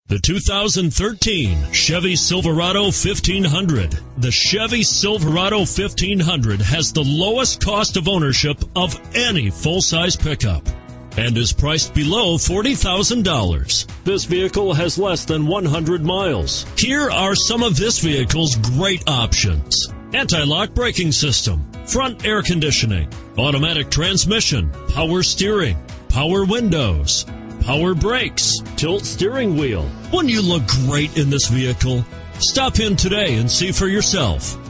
The 2013 Chevy Silverado 1500. The Chevy Silverado 1500 has the lowest cost of ownership of any full-size pickup and is priced below $40,000. This vehicle has less than 100 miles. Here are some of this vehicle's great options: anti-lock braking system, front air conditioning, automatic transmission, power steering, power windows, power brakes, tilt steering wheel. Wouldn't you look great in this vehicle? Stop in today and see for yourself.